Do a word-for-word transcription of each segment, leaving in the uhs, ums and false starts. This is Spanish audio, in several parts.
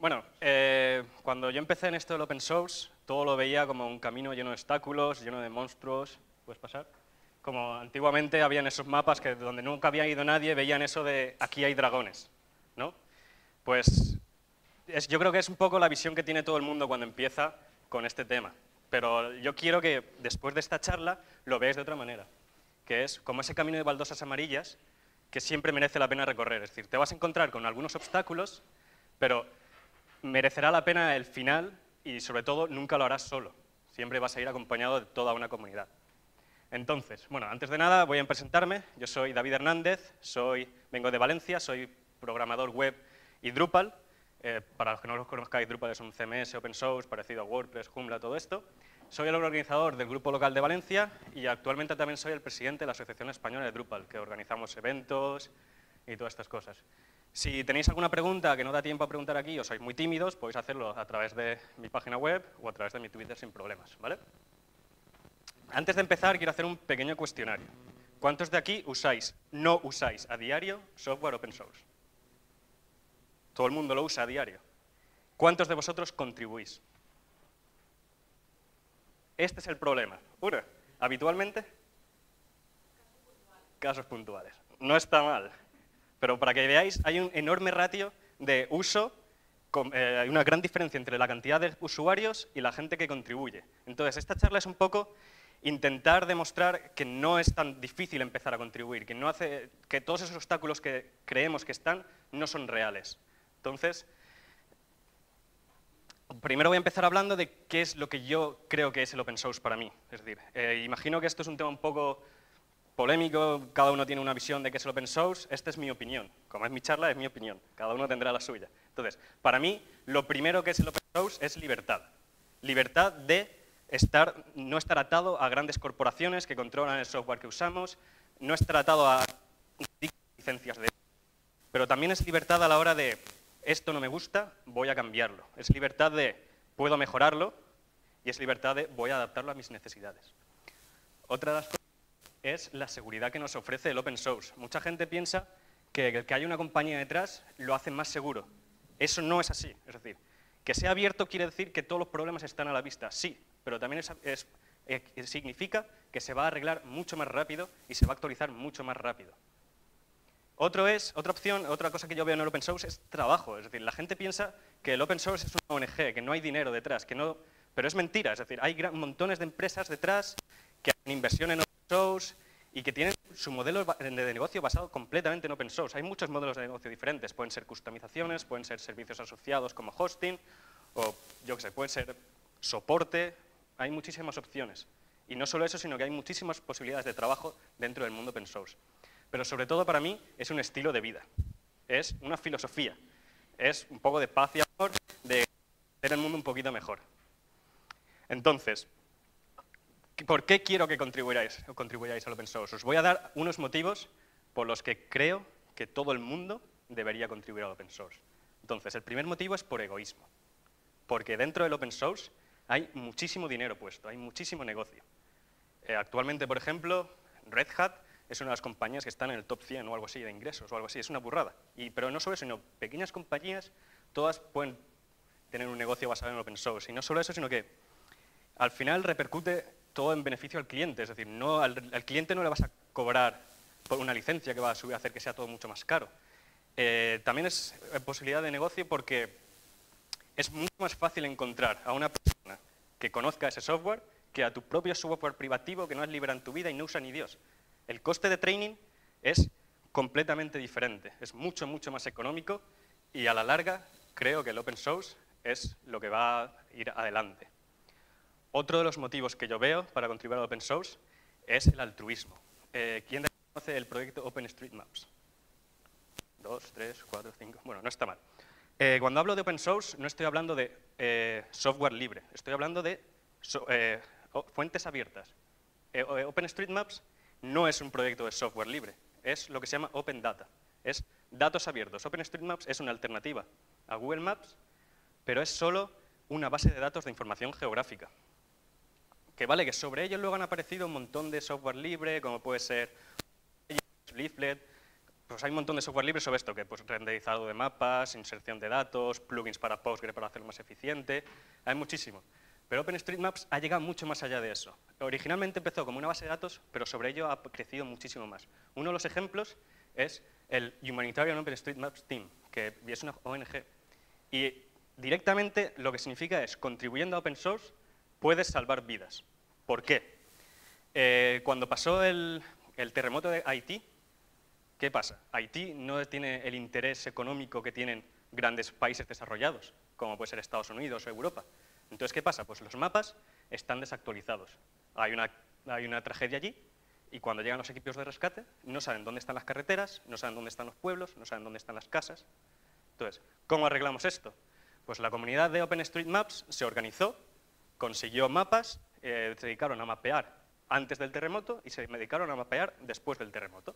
Bueno, eh, cuando yo empecé en esto del open source, todo lo veía como un camino lleno de obstáculos, lleno de monstruos. ¿Puedes pasar? Como antiguamente habían esos mapas que donde nunca había ido nadie, veían eso de aquí hay dragones, ¿no? Pues es, yo creo que es un poco la visión que tiene todo el mundo cuando empieza con este tema. Pero yo quiero que después de esta charla lo veáis de otra manera, que es como ese camino de baldosas amarillas que siempre merece la pena recorrer. Es decir, te vas a encontrar con algunos obstáculos, pero merecerá la pena el final y, sobre todo, nunca lo harás solo. Siempre vas a ir acompañado de toda una comunidad. Entonces, bueno, antes de nada voy a presentarme. Yo soy David Hernández, soy, vengo de Valencia, soy programador web y Drupal. Eh, para los que no los conozcáis, Drupal es un C M S open source parecido a WordPress, Joomla, todo esto. Soy el organizador del grupo local de Valencia y actualmente también soy el presidente de la Asociación Española de Drupal, que organizamos eventos y todas estas cosas. Si tenéis alguna pregunta que no da tiempo a preguntar aquí o sois muy tímidos, podéis hacerlo a través de mi página web o a través de mi Twitter sin problemas, ¿vale? Antes de empezar, quiero hacer un pequeño cuestionario. ¿Cuántos de aquí usáis, no usáis a diario software open source? Todo el mundo lo usa a diario. ¿Cuántos de vosotros contribuís? Este es el problema. Uno, habitualmente, casos puntuales. No está mal. Pero para que veáis, hay un enorme ratio de uso, eh, hay una gran diferencia entre la cantidad de usuarios y la gente que contribuye. Entonces, esta charla es un poco intentar demostrar que no es tan difícil empezar a contribuir, que, no hace, que todos esos obstáculos que creemos que están no son reales. Entonces, primero voy a empezar hablando de qué es lo que yo creo que es el open source para mí. Es decir, eh, imagino que esto es un tema un poco polémico, cada uno tiene una visión de qué es el open source, esta es mi opinión. Como es mi charla, es mi opinión, cada uno tendrá la suya. Entonces, para mí, lo primero que es el open source es libertad. Libertad de estar, no estar atado a grandes corporaciones que controlan el software que usamos, no estar atado a licencias de... Pero también es libertad a la hora de, esto no me gusta, voy a cambiarlo. Es libertad de, puedo mejorarlo, y es libertad de, voy a adaptarlo a mis necesidades. Otra de las cosas es la seguridad que nos ofrece el open source. Mucha gente piensa que el que haya una compañía detrás lo hace más seguro. Eso no es así. Es decir, que sea abierto quiere decir que todos los problemas están a la vista, sí, pero también es, es, eh, significa que se va a arreglar mucho más rápido y se va a actualizar mucho más rápido. Otro es, otra opción, otra cosa que yo veo en el open source es trabajo. Es decir, la gente piensa que el open source es una O N G, que no hay dinero detrás, que no, pero es mentira. Es decir, hay gran, montones de empresas detrás que hacen inversión en open source y que tienen su modelo de negocio basado completamente en open source. Hay muchos modelos de negocio diferentes. Pueden ser customizaciones, pueden ser servicios asociados como hosting, o yo qué sé, pueden ser soporte. Hay muchísimas opciones. Y no solo eso, sino que hay muchísimas posibilidades de trabajo dentro del mundo open source. Pero sobre todo para mí es un estilo de vida. Es una filosofía. Es un poco de paz y amor, de hacer el mundo un poquito mejor. Entonces, ¿por qué quiero que contribuyáis, contribuyáis al open source? Os voy a dar unos motivos por los que creo que todo el mundo debería contribuir al open source. Entonces, el primer motivo es por egoísmo. Porque dentro del open source hay muchísimo dinero puesto, hay muchísimo negocio. Eh, actualmente, por ejemplo, Red Hat es una de las compañías que están en el top cien o algo así de ingresos o algo así, es una burrada. Y, pero no solo eso, sino pequeñas compañías, todas pueden tener un negocio basado en el open source. Y no solo eso, sino que al final repercute todo en beneficio al cliente. Es decir, no, al, al cliente no le vas a cobrar por una licencia que va a subir a hacer que sea todo mucho más caro. Eh, también es posibilidad de negocio porque es mucho más fácil encontrar a una persona que conozca ese software que a tu propio software privativo que no es libre en tu vida y no usa ni Dios. El coste de training es completamente diferente, es mucho, mucho más económico y a la larga creo que el open source es lo que va a ir adelante. Otro de los motivos que yo veo para contribuir al open source es el altruismo. Eh, ¿Quién conoce el proyecto OpenStreetMaps? Dos, tres, cuatro, cinco... Bueno, no está mal. Eh, cuando hablo de open source no estoy hablando de eh, software libre, estoy hablando de so, eh, fuentes abiertas. Eh, OpenStreetMaps no es un proyecto de software libre, es lo que se llama Open Data, es datos abiertos. OpenStreetMaps es una alternativa a Google Maps, pero es solo una base de datos de información geográfica. Que vale, que sobre ellos luego han aparecido un montón de software libre, como puede ser Leaflet, pues hay un montón de software libre sobre esto, que pues renderizado de mapas, inserción de datos, plugins para Postgre para hacerlo más eficiente, hay muchísimo. Pero OpenStreetMaps ha llegado mucho más allá de eso. Originalmente empezó como una base de datos, pero sobre ello ha crecido muchísimo más. Uno de los ejemplos es el Humanitarian OpenStreetMaps Team, que es una O N G. Y directamente lo que significa es, contribuyendo a open source, puedes salvar vidas. ¿Por qué? Eh, cuando pasó el, el terremoto de Haití, ¿qué pasa? Haití no tiene el interés económico que tienen grandes países desarrollados, como puede ser Estados Unidos o Europa. Entonces, ¿qué pasa? Pues los mapas están desactualizados. Hay una, hay una tragedia allí y cuando llegan los equipos de rescate no saben dónde están las carreteras, no saben dónde están los pueblos, no saben dónde están las casas. Entonces, ¿cómo arreglamos esto? Pues la comunidad de OpenStreetMaps se organizó, consiguió mapas, eh, se dedicaron a mapear antes del terremoto y se dedicaron a mapear después del terremoto.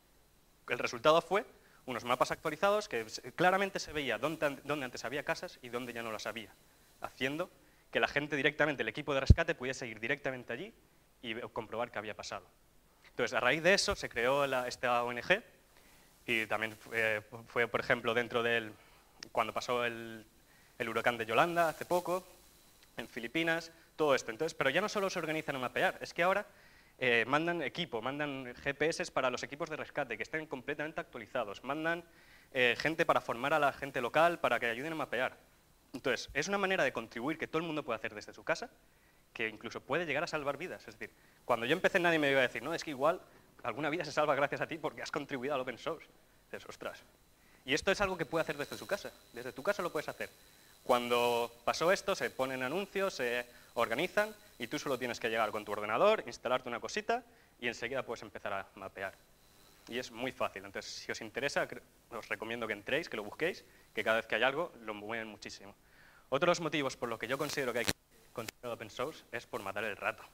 El resultado fue unos mapas actualizados que claramente se veía dónde, dónde antes había casas y dónde ya no las había, haciendo que la gente directamente, el equipo de rescate, pudiese ir directamente allí y comprobar qué había pasado. Entonces, a raíz de eso se creó la, esta O N G y también fue, fue, por ejemplo, dentro del, cuando pasó el, el huracán de Yolanda hace poco, en Filipinas, todo esto. Entonces, pero ya no solo se organizan a mapear, es que ahora eh, mandan equipo, mandan G P S para los equipos de rescate que estén completamente actualizados, mandan eh, gente para formar a la gente local para que ayuden a mapear. Entonces, es una manera de contribuir que todo el mundo puede hacer desde su casa, que incluso puede llegar a salvar vidas. Es decir, cuando yo empecé nadie me iba a decir, no, es que igual alguna vida se salva gracias a ti porque has contribuido al open source. Dices, ostras. Y esto es algo que puede hacer desde su casa, desde tu casa lo puedes hacer. Cuando pasó esto, se ponen anuncios, se organizan y tú solo tienes que llegar con tu ordenador, instalarte una cosita y enseguida puedes empezar a mapear. Y es muy fácil. Entonces, si os interesa, os recomiendo que entréis, que lo busquéis, que cada vez que hay algo, lo mueven muchísimo. Otro de los motivos por los que yo considero que hay que continuar open source es por matar el rato.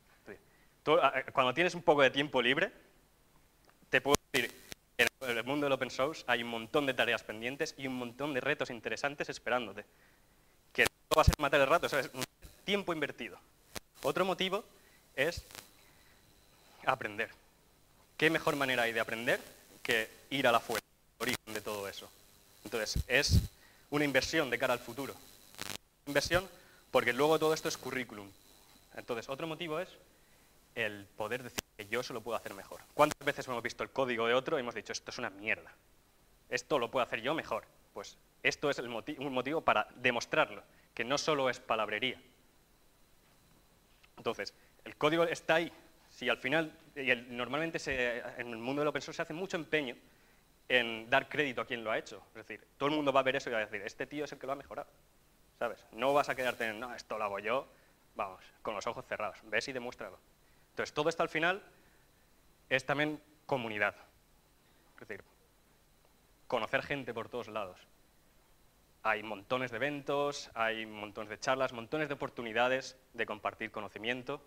Tú, cuando tienes un poco de tiempo libre, te puedo decir que en el mundo del open source hay un montón de tareas pendientes y un montón de retos interesantes esperándote. Que no va a ser matar el rato, es tiempo invertido. Otro motivo es aprender. ¿Qué mejor manera hay de aprender que ir a la fuente, al origen de todo eso? Entonces, es una inversión de cara al futuro. Inversión porque luego todo esto es currículum. Entonces, otro motivo es el poder decir que yo eso lo puedo hacer mejor. ¿Cuántas veces hemos visto el código de otro y hemos dicho, esto es una mierda? Esto lo puedo hacer yo mejor. Pues esto es el motivo, un motivo para demostrarlo, que no solo es palabrería. Entonces, el código está ahí. Si al final, y el, normalmente se, en el mundo del open source se hace mucho empeño en dar crédito a quien lo ha hecho. Es decir, todo el mundo va a ver eso y va a decir, este tío es el que lo ha mejorado. ¿Sabes? No vas a quedarte en, no, esto lo hago yo, vamos, con los ojos cerrados. Ves y demuéstralo. Entonces, todo esto al final es también comunidad. Es decir, conocer gente por todos lados. Hay montones de eventos, hay montones de charlas, montones de oportunidades de compartir conocimiento.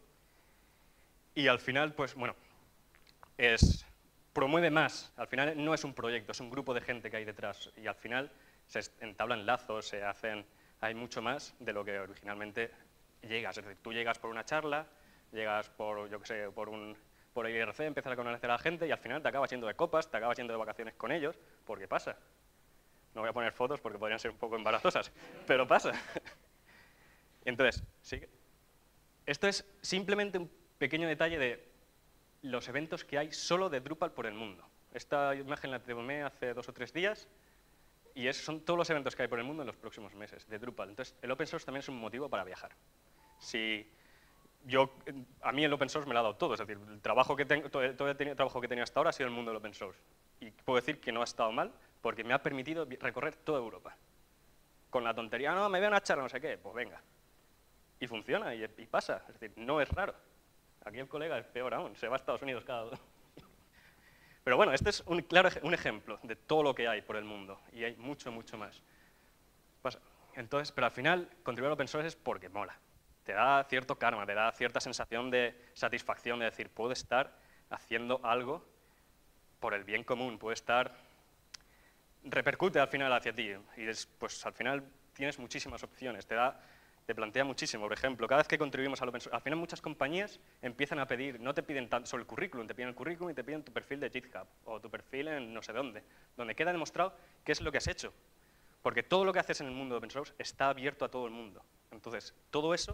Y al final, pues bueno, es, promueve más. Al final no es un proyecto, es un grupo de gente que hay detrás. Y al final se entablan lazos, se hacen, hay mucho más de lo que originalmente llegas. Es decir, tú llegas por una charla, llegas por, yo qué sé, por un por I R C, empiezas a conocer a la gente y al final te acabas yendo de copas, te acabas yendo de vacaciones con ellos, porque pasa. No voy a poner fotos porque podrían ser un poco embarazosas, pero pasa. Entonces, ¿sí? Esto es simplemente un pequeño detalle de los eventos que hay solo de Drupal por el mundo. Esta imagen la tomé hace dos o tres días y esos son todos los eventos que hay por el mundo en los próximos meses de Drupal. Entonces, el open source también es un motivo para viajar. Si yo, a mí el open source me lo ha dado todo, es decir, el trabajo que tengo, todo, todo el trabajo que he tenido hasta ahora ha sido el mundo del open source. Y puedo decir que no ha estado mal porque me ha permitido recorrer toda Europa. Con la tontería, no, me voy a una charla, no sé qué, pues venga. Y funciona, y, y pasa, es decir, no es raro. Aquí el colega es peor aún, se va a Estados Unidos cada dos. Pero bueno, este es un claro un ejemplo de todo lo que hay por el mundo, y hay mucho, mucho más. Pasa. Entonces, pero al final, contribuir al open source es porque mola. Te da cierto karma, te da cierta sensación de satisfacción, de decir, puedo estar haciendo algo por el bien común, puedo estar... repercute al final hacia ti, y es, pues al final tienes muchísimas opciones, te da... te plantea muchísimo. Por ejemplo, cada vez que contribuimos al open source, al final muchas compañías empiezan a pedir, no te piden tanto solo el currículum, te piden el currículum y te piden tu perfil de GitHub o tu perfil en no sé dónde, donde queda demostrado qué es lo que has hecho. Porque todo lo que haces en el mundo de open source está abierto a todo el mundo. Entonces, todo eso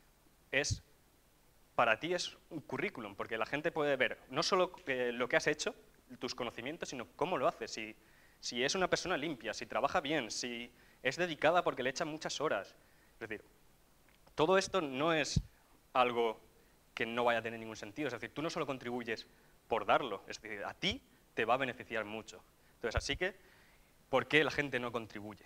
es, para ti es un currículum, porque la gente puede ver no solo eh, lo que has hecho, tus conocimientos, sino cómo lo haces. Si, si es una persona limpia, si trabaja bien, si es dedicada porque le echan muchas horas. Es decir, todo esto no es algo que no vaya a tener ningún sentido. Es decir, tú no solo contribuyes por darlo, es decir, a ti te va a beneficiar mucho. Entonces, así que, ¿por qué la gente no contribuye?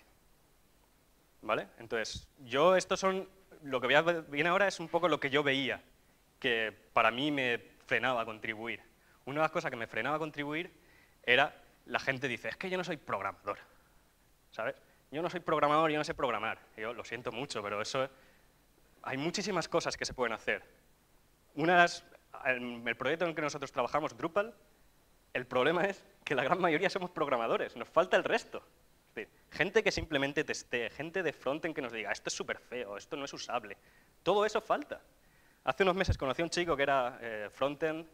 ¿Vale? Entonces, yo, estos son, lo que viene ahora es un poco lo que yo veía, que para mí me frenaba a contribuir. Una de las cosas que me frenaba a contribuir era, la gente dice, es que yo no soy programador, ¿sabes? Yo no soy programador, yo no sé programar. Yo lo siento mucho, pero eso, hay muchísimas cosas que se pueden hacer. Una de las, el, el proyecto en el que nosotros trabajamos, Drupal, el problema es que la gran mayoría somos programadores, nos falta el resto. Es decir, gente que simplemente testee, gente de frontend que nos diga, esto es súper feo, esto no es usable. Todo eso falta. Hace unos meses conocí a un chico que era eh, frontend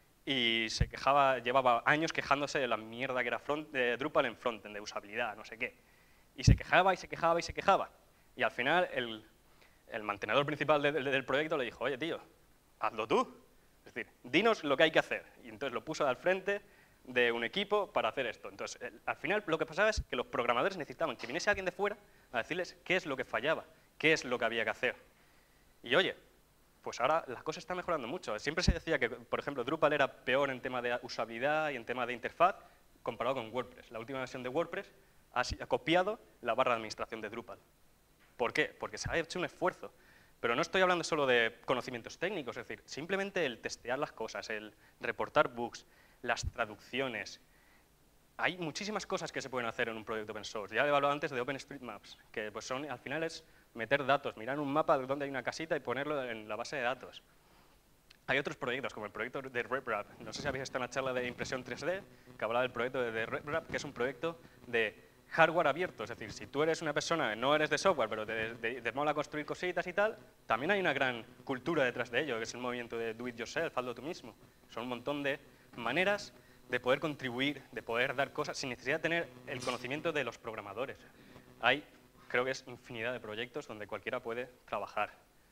y se quejaba, llevaba años quejándose de la mierda que era front, de Drupal en frontend, de usabilidad, no sé qué. Y se quejaba y se quejaba y se quejaba. Y al final el, el mantenedor principal de, de, del proyecto le dijo, oye tío, hazlo tú. Es decir, dinos lo que hay que hacer. Y entonces lo puso al frente de un equipo para hacer esto. Entonces, el, al final lo que pasaba es que los programadores necesitaban que viniese alguien de fuera a decirles qué es lo que fallaba, qué es lo que había que hacer. Y oye, pues ahora las cosas están mejorando mucho. Siempre se decía que, por ejemplo, Drupal era peor en tema de usabilidad y en tema de interfaz comparado con WordPress. La última versión de WordPress ha, ha copiado la barra de administración de Drupal. ¿Por qué? Porque se ha hecho un esfuerzo. Pero no estoy hablando solo de conocimientos técnicos, es decir, simplemente el testear las cosas, el reportar bugs, las traducciones. Hay muchísimas cosas que se pueden hacer en un proyecto open source. Ya he hablado antes de OpenStreetMaps, que pues son, al final es meter datos, mirar un mapa de donde hay una casita y ponerlo en la base de datos. Hay otros proyectos, como el proyecto de RepRap. No sé si habéis estado en la charla de impresión tres D, que hablaba del proyecto de RepRap, que es un proyecto de hardware abierto. Es decir, si tú eres una persona, no eres de software, pero te, te, te mola construir cositas y tal, también hay una gran cultura detrás de ello, que es el movimiento de do it yourself, hazlo tú mismo. Son un montón de maneras de poder contribuir, de poder dar cosas, sin necesidad de tener el conocimiento de los programadores. Hay, creo que es infinidad de proyectos donde cualquiera puede trabajar.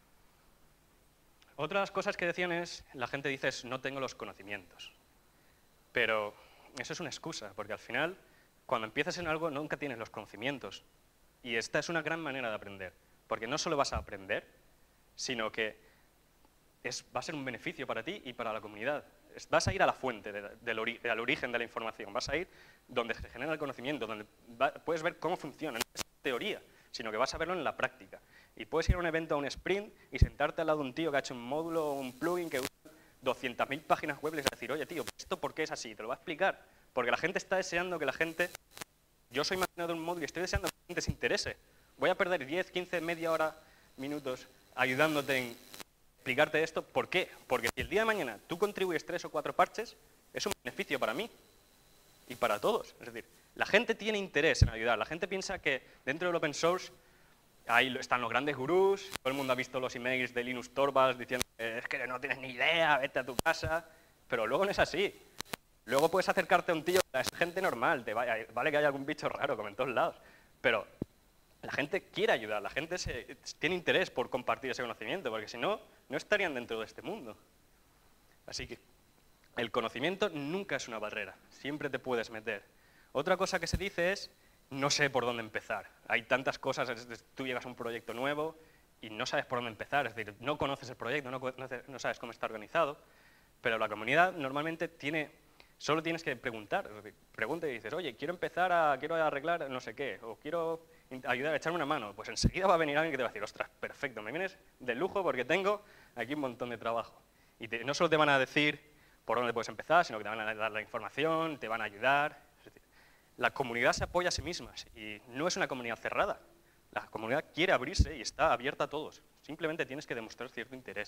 Otras cosas que decían es, la gente dice, es, no tengo los conocimientos. Pero eso es una excusa, porque al final, cuando empiezas en algo, nunca tienes los conocimientos. Y esta es una gran manera de aprender, porque no solo vas a aprender, sino que es, va a ser un beneficio para ti y para la comunidad. Es, vas a ir a la fuente, de, del ori, al origen de la información, vas a ir donde se genera el conocimiento, donde va, puedes ver cómo funciona, no es teoría, sino que vas a verlo en la práctica. Y puedes ir a un evento, a un sprint, y sentarte al lado de un tío que ha hecho un módulo o un plugin que usa doscientas mil páginas web y les va a decir, oye tío, ¿esto por qué es así? Te lo va a explicar. Porque la gente está deseando que la gente... Yo soy mantenedor de un módulo y estoy deseando que la gente se interese. Voy a perder diez, quince, media hora, minutos ayudándote en explicarte esto. ¿Por qué? Porque si el día de mañana tú contribuyes tres o cuatro parches, es un beneficio para mí y para todos. Es decir, la gente tiene interés en ayudar. La gente piensa que dentro del open source ahí están los grandes gurús, todo el mundo ha visto los emails de Linus Torvalds diciendo que es que no tienes ni idea, vete a tu casa, pero luego no es así. Luego puedes acercarte a un tío, es gente normal, te vaya, vale que haya algún bicho raro, como en todos lados, pero la gente quiere ayudar, la gente se, tiene interés por compartir ese conocimiento, porque si no, no estarían dentro de este mundo. Así que el conocimiento nunca es una barrera, siempre te puedes meter. Otra cosa que se dice es, no sé por dónde empezar. Hay tantas cosas, tú llegas a un proyecto nuevo y no sabes por dónde empezar, es decir, no conoces el proyecto, no, no sabes cómo está organizado, pero la comunidad normalmente tiene, solo tienes que preguntar, pregunta y dices, oye, quiero empezar a, quiero arreglar no sé qué, o quiero ayudar a echarme una mano, pues enseguida va a venir alguien que te va a decir, ostras, perfecto, me vienes de lujo porque tengo aquí un montón de trabajo. Y te, no solo te van a decir por dónde puedes empezar, sino que te van a dar la información, te van a ayudar. La comunidad se apoya a sí misma y no es una comunidad cerrada. La comunidad quiere abrirse y está abierta a todos. Simplemente tienes que demostrar cierto interés.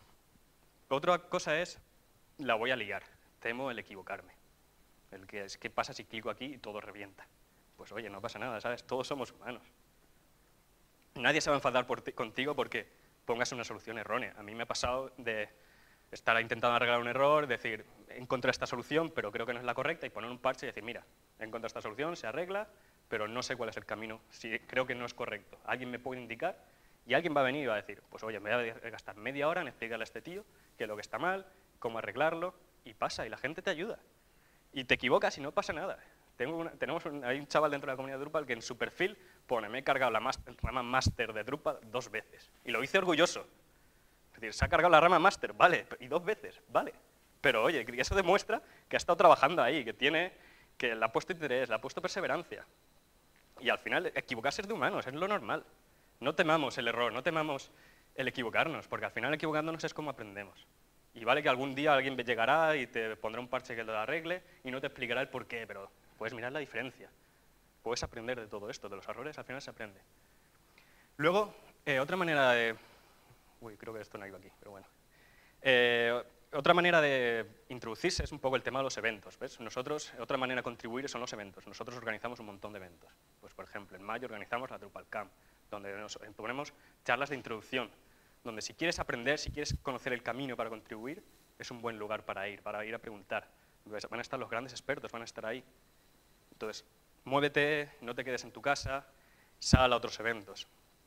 Otra cosa es, la voy a liar, temo el equivocarme. El que es, ¿qué pasa si clico aquí y todo revienta? Pues oye, no pasa nada, ¿sabes? Todos somos humanos. nadie se va a enfadar por ti, contigo porque pongas una solución errónea. A mí me ha pasado de estar intentando arreglar un error, decir, he encontrado esta solución, pero creo que no es la correcta, y poner un parche y decir, mira, he encontrado esta solución, se arregla, pero no sé cuál es el camino, si creo que no es correcto. Alguien me puede indicar, y alguien va a venir y va a decir, pues oye, me voy a gastar media hora en explicarle a este tío qué es lo que está mal, cómo arreglarlo, y pasa, y la gente te ayuda. Y te equivocas y no pasa nada. Tengo una, tenemos un, hay un chaval dentro de la comunidad de Drupal que en su perfil pone, me he cargado la master, rama master de Drupal dos veces. Y lo hice orgulloso. Es decir, se ha cargado la rama master, vale, y dos veces, vale. Pero oye, eso demuestra que ha estado trabajando ahí, que tiene, que le ha puesto interés, le ha puesto perseverancia. Y al final, equivocarse es de humanos, es lo normal. No temamos el error, no temamos el equivocarnos, porque al final equivocándonos es como aprendemos. Y vale que algún día alguien llegará y te pondrá un parche que lo arregle y no te explicará el por qué, pero puedes mirar la diferencia. Puedes aprender de todo esto, de los errores al final se aprende. Luego, eh, otra manera de... Uy, creo que esto no iba aquí, pero bueno. Eh, otra manera de introducirse es un poco el tema de los eventos. ¿Ves? Nosotros, otra manera de contribuir son los eventos. Nosotros organizamos un montón de eventos. Pues, por ejemplo, en mayo organizamos la DrupalCamp, donde nos ponemos charlas de introducción, donde si quieres aprender, si quieres conocer el camino para contribuir, es un buen lugar para ir, para ir a preguntar. Van a estar los grandes expertos, van a estar ahí. Entonces, muévete, no te quedes en tu casa, sal a otros eventos.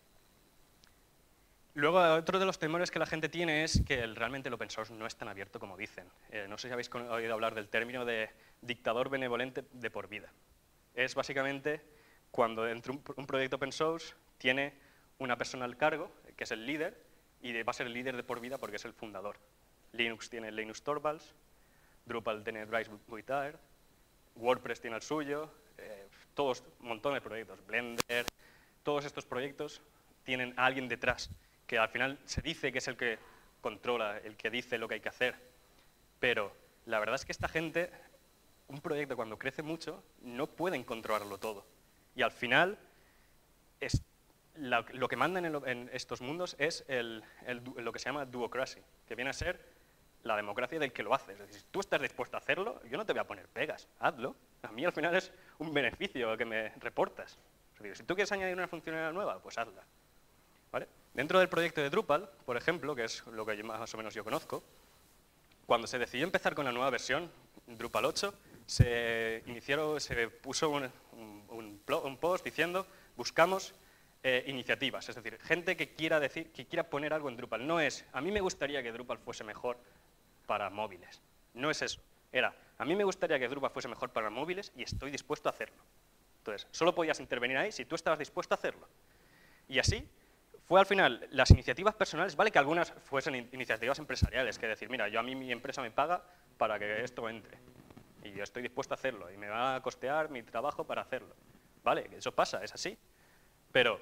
Luego, otro de los temores que la gente tiene es que el, realmente el open source no es tan abierto como dicen. Eh, no sé si habéis oído hablar del término de dictador benevolente de por vida. Es básicamente cuando dentro de un, un proyecto open source tiene una persona al cargo, que es el líder, y va a ser el líder de por vida porque es el fundador. Linux tiene Linus Torvalds, Drupal tiene Dries Buytaert, WordPress tiene el suyo, eh, todos, un montón de proyectos, Blender, todos estos proyectos tienen a alguien detrás, que al final se dice que es el que controla, el que dice lo que hay que hacer, pero la verdad es que esta gente, un proyecto cuando crece mucho, no pueden controlarlo todo, y al final es, la, lo que manda en, el, en estos mundos es el, el, lo que se llama duocracy, que viene a ser la democracia del que lo hace. Es decir, si tú estás dispuesto a hacerlo, yo no te voy a poner pegas, hazlo. A mí al final es un beneficio que me reportas. Es decir, si tú quieres añadir una funcionalidad nueva, pues hazla. ¿Vale? Dentro del proyecto de Drupal, por ejemplo, que es lo que más o menos yo conozco, cuando se decidió empezar con la nueva versión, Drupal ocho, se, iniciaron, se puso un, un, un, un post diciendo buscamos eh, iniciativas, es decir, gente que quiera, decir, que quiera poner algo en Drupal. No es, a mí me gustaría que Drupal fuese mejor para móviles. No es eso. Era, a mí me gustaría que Drupal fuese mejor para móviles y estoy dispuesto a hacerlo. Entonces, solo podías intervenir ahí si tú estabas dispuesto a hacerlo. Y así fue al final las iniciativas personales, vale que algunas fuesen in iniciativas empresariales, que decir, mira, yo a mí mi empresa me paga para que esto entre. Y yo estoy dispuesto a hacerlo y me va a costear mi trabajo para hacerlo. Vale, eso pasa, es así. Pero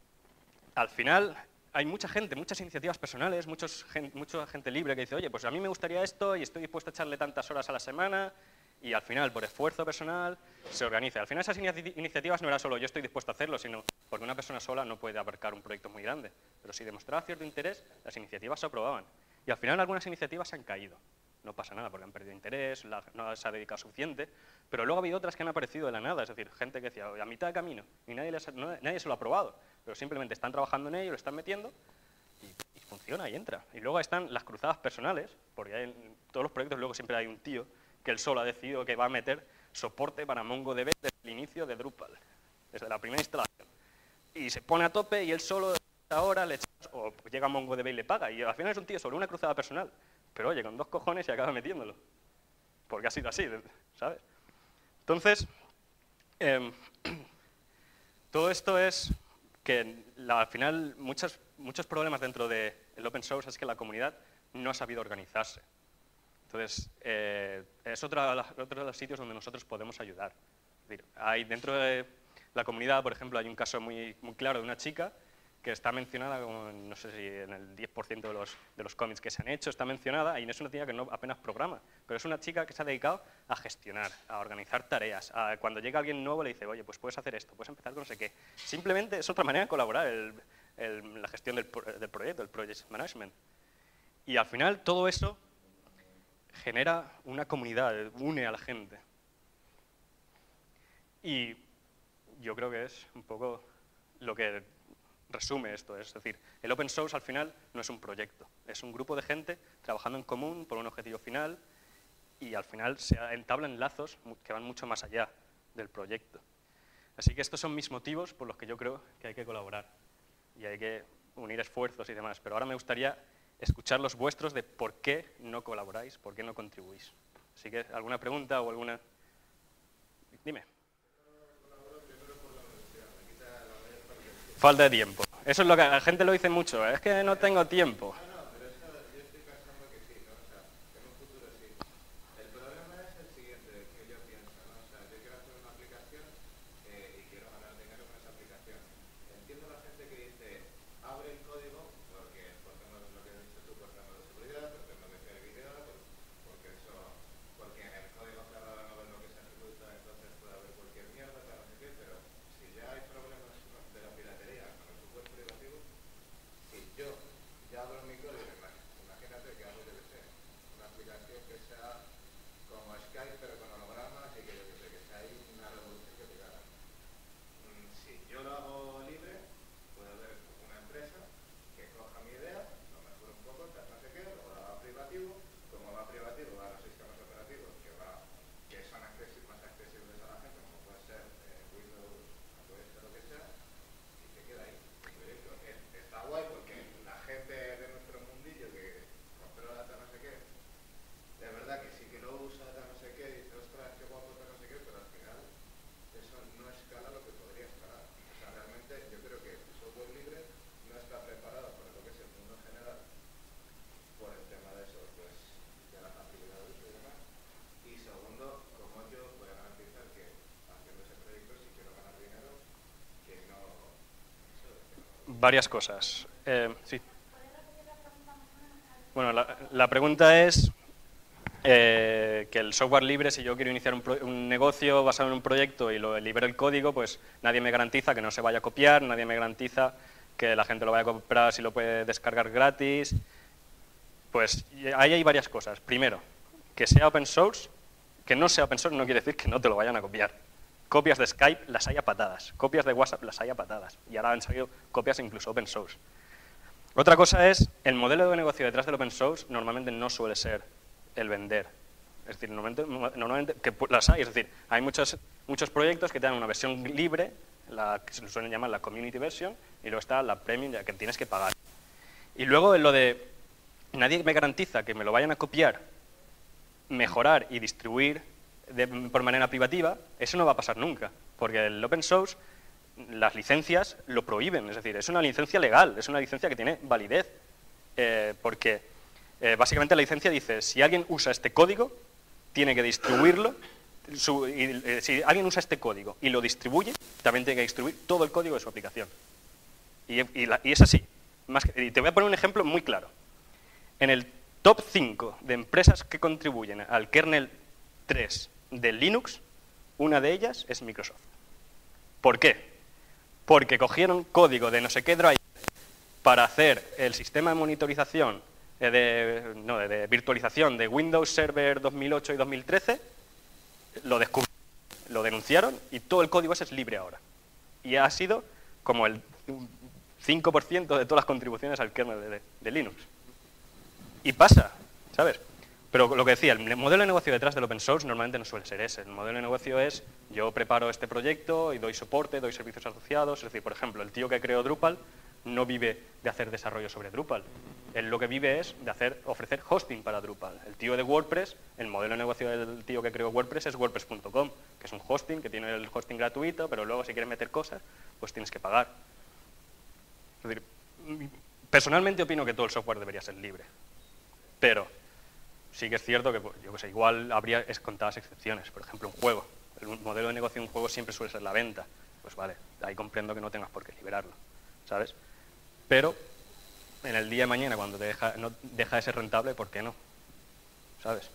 al final hay mucha gente, muchas iniciativas personales, muchos, gen, mucha gente libre que dice, oye, pues a mí me gustaría esto y estoy dispuesto a echarle tantas horas a la semana, y al final, por esfuerzo personal, se organiza. Al final esas iniciativas no era solo yo estoy dispuesto a hacerlo, sino porque una persona sola no puede abarcar un proyecto muy grande. Pero si demostraba cierto interés, las iniciativas se aprobaban. Y al final algunas iniciativas se han caído. No pasa nada porque han perdido interés, la, no se ha dedicado suficiente, pero luego ha habido otras que han aparecido de la nada, es decir, gente que decía, a mitad de camino, y nadie, les, no, nadie se lo ha aprobado, pero simplemente están trabajando en ello, lo están metiendo, y, y funciona y entra. Y luego están las cruzadas personales, porque hay, en todos los proyectos luego siempre hay un tío que él solo ha decidido que va a meter soporte para MongoDB desde el inicio de Drupal, desde la primera instalación. Y se pone a tope y él solo ahora le echa, o llega a MongoDB y le paga, y al final es un tío sobre una cruzada personal, pero oye, con dos cojones y acaba metiéndolo, porque ha sido así, ¿sabes? Entonces, eh, todo esto es que la, al final muchos, muchos problemas dentro del open source es que la comunidad no ha sabido organizarse. Entonces, eh, es otro de, los, otro de los sitios donde nosotros podemos ayudar. Es decir, hay, dentro de la comunidad, por ejemplo, hay un caso muy, muy claro de una chica que está mencionada, como, no sé si en el diez por ciento de los, de los cómics que se han hecho, está mencionada, y es una chica que no apenas programa, pero es una chica que se ha dedicado a gestionar, a organizar tareas. A, cuando llega alguien nuevo le dice, oye, pues puedes hacer esto, puedes empezar con no sé qué. Simplemente es otra manera de colaborar, el, el, la gestión del, del proyecto, el project management. Y al final todo eso genera una comunidad, une a la gente. Y yo creo que es un poco lo que resume esto. Es decir, el open source al final no es un proyecto, es un grupo de gente trabajando en común por un objetivo final y al final se entablan lazos que van mucho más allá del proyecto. Así que estos son mis motivos por los que yo creo que hay que colaborar y hay que unir esfuerzos y demás. Pero ahora me gustaría escuchar los vuestros de por qué no colaboráis, por qué no contribuís. Así que, ¿alguna pregunta o alguna...? Dime. Falta de tiempo. Eso es lo que la gente lo dice mucho, es que no tengo tiempo. Varias cosas. Eh, sí. Bueno, la, la pregunta es eh, que el software libre, si yo quiero iniciar un, pro, un negocio basado en un proyecto y lo libero el código, pues nadie me garantiza que no se vaya a copiar, nadie me garantiza que la gente lo vaya a comprar si lo puede descargar gratis. Pues ahí hay varias cosas. Primero, que sea open source, que no sea open source no quiere decir que no te lo vayan a copiar. Copias de Skype las hay a patadas, copias de WhatsApp las hay a patadas, y ahora han salido copias incluso open source. Otra cosa es, el modelo de negocio detrás del open source normalmente no suele ser el vender. Es decir, normalmente, normalmente que las hay, es decir, hay muchos, muchos proyectos que tienen una versión libre, la que se suelen llamar la community version, y luego está la premium, ya que tienes que pagar. Y luego en lo de, nadie me garantiza que me lo vayan a copiar, mejorar y distribuir De, por manera privativa, eso no va a pasar nunca, porque el open source, las licencias lo prohíben, es decir, es una licencia legal, es una licencia que tiene validez, eh, porque eh, básicamente la licencia dice, si alguien usa este código, tiene que distribuirlo, su, y, eh, si alguien usa este código y lo distribuye, también tiene que distribuir todo el código de su aplicación. Y, y, la, y es así. Más que, y te voy a poner un ejemplo muy claro. En el top cinco de empresas que contribuyen al kernel tres de Linux, una de ellas es Microsoft. ¿Por qué? Porque cogieron código de no sé qué driver para hacer el sistema de monitorización, eh, de, no, de, de virtualización de Windows Server dos mil ocho y dos mil trece, lo descubrieron, lo denunciaron y todo el código ese es libre ahora. Y ha sido como el cinco por ciento de todas las contribuciones al kernel de, de, de Linux. Y pasa, ¿sabes? Pero lo que decía, el modelo de negocio detrás del open source normalmente no suele ser ese. El modelo de negocio es, yo preparo este proyecto y doy soporte, doy servicios asociados. Es decir, por ejemplo, el tío que creó Drupal no vive de hacer desarrollo sobre Drupal. Él lo que vive es de hacer, ofrecer hosting para Drupal. El tío de WordPress, el modelo de negocio del tío que creó WordPress es WordPress punto com, que es un hosting, que tiene el hosting gratuito, pero luego si quieres meter cosas, pues tienes que pagar. Es decir, personalmente opino que todo el software debería ser libre. Pero sí que es cierto que, yo que sé, igual habría es contadas excepciones. Por ejemplo, un juego. El modelo de negocio de un juego siempre suele ser la venta. Pues vale, ahí comprendo que no tengas por qué liberarlo, ¿sabes? Pero en el día de mañana, cuando te deja, no deja de ser rentable, ¿por qué no? ¿Sabes?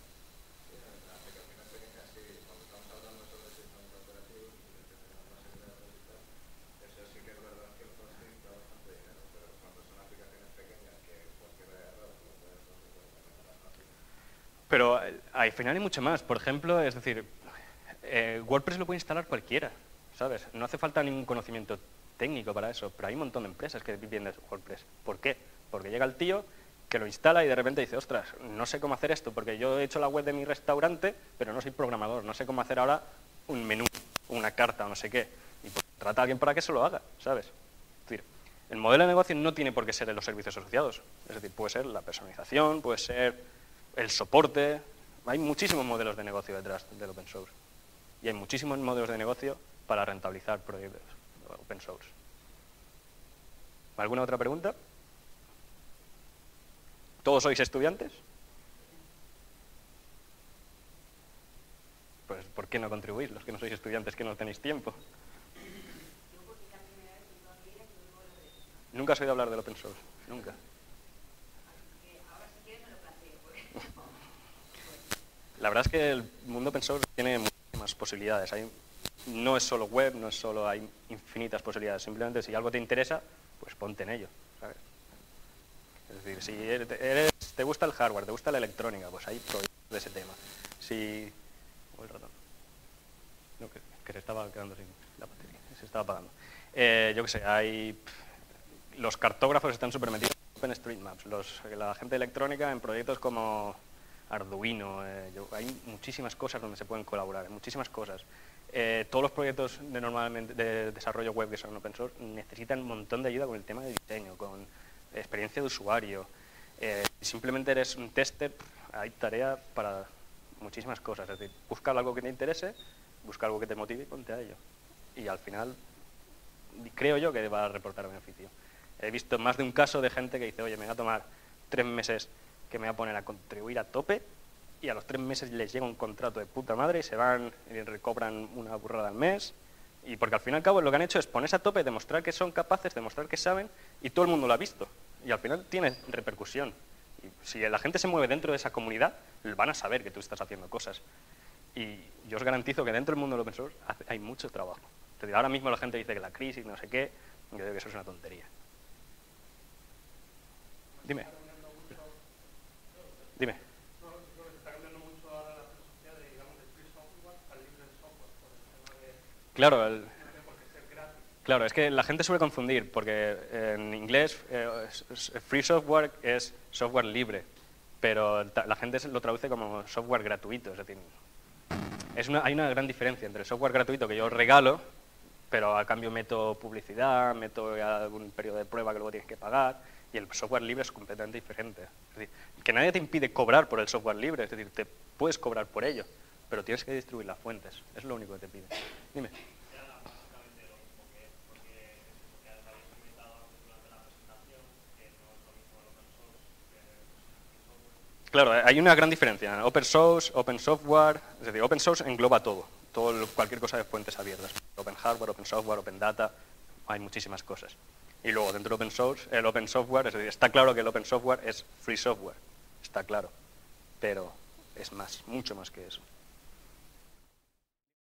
Pero al final hay mucho más. Por ejemplo, es decir, eh, WordPress lo puede instalar cualquiera, ¿sabes? No hace falta ningún conocimiento técnico para eso, pero hay un montón de empresas que viven de WordPress. ¿Por qué? Porque llega el tío que lo instala y de repente dice, ostras, no sé cómo hacer esto, porque yo he hecho la web de mi restaurante, pero no soy programador, no sé cómo hacer ahora un menú, una carta o no sé qué. Y pues, trata a alguien para que se lo haga, ¿sabes? Es decir, el modelo de negocio no tiene por qué ser en los servicios asociados. Es decir, puede ser la personalización, puede ser el soporte. Hay muchísimos modelos de negocio detrás del open source. Y hay muchísimos modelos de negocio para rentabilizar proyectos open source. ¿Alguna otra pregunta? ¿Todos sois estudiantes? Pues, ¿por qué no contribuís los que no sois estudiantes, que no tenéis tiempo? Nunca has oído hablar del open source, nunca. La verdad es que el mundo open source tiene muchísimas posibilidades. Hay, no es solo web, no es solo, hay infinitas posibilidades. Simplemente si algo te interesa, pues ponte en ello, ¿sabes? Es decir, si eres, eres, te gusta el hardware, te gusta la electrónica, pues hay proyectos de ese tema. Si... Oh, el ratón. No, que, que se estaba quedando sin la batería, se estaba apagando. Eh, yo qué sé, hay... Los cartógrafos están súper metidos en OpenStreetMaps. Los, la gente electrónica en proyectos como Arduino. Eh, yo, hay muchísimas cosas donde se pueden colaborar, muchísimas cosas. Eh, todos los proyectos de, normalmente, de desarrollo web que son open source necesitan un montón de ayuda con el tema de diseño, con experiencia de usuario. Eh, si simplemente eres un tester, hay tarea para muchísimas cosas. Es decir, busca algo que te interese, busca algo que te motive y ponte a ello. Y al final, creo yo que va a reportar beneficio. He visto más de un caso de gente que dice, oye, me voy a tomar tres meses que me voy a poner a contribuir a tope, y a los tres meses les llega un contrato de puta madre y se van y recobran una burrada al mes. Y porque al fin y al cabo lo que han hecho es ponerse a tope, demostrar que son capaces, demostrar que saben, y todo el mundo lo ha visto. Y al final tiene repercusión. Y si la gente se mueve dentro de esa comunidad, van a saber que tú estás haciendo cosas. Y yo os garantizo que dentro del mundo del open source hay mucho trabajo. Entonces, ahora mismo la gente dice que la crisis, no sé qué, yo creo que eso es una tontería. Dime. Dime. Claro, el, claro, es que la gente suele confundir, porque en inglés eh, free software es software libre, pero la gente lo traduce como software gratuito. Es decir, es una, hay una gran diferencia entre el software gratuito que yo regalo, pero a cambio meto publicidad, meto algún periodo de prueba que luego tienes que pagar, y el software libre es completamente diferente. Es decir, que nadie te impide cobrar por el software libre, es decir, te puedes cobrar por ello, pero tienes que distribuir las fuentes, es lo único que te pide. Dime. Claro, hay una gran diferencia. Open source, open software, es decir, open source engloba todo, todo cualquier cosa de fuentes abiertas. Open hardware, open software, open data, hay muchísimas cosas. Y luego dentro del open source, el open software, es decir, está claro que el open software es free software, está claro, pero es más, mucho más que eso.